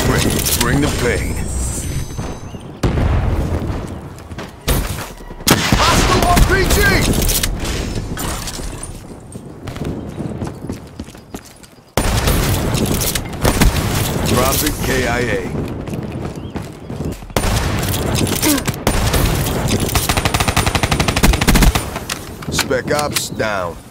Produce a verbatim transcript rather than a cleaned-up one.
Bring, bring the pain. Hostile R P G! Drop it, K I A. Spec Ops down.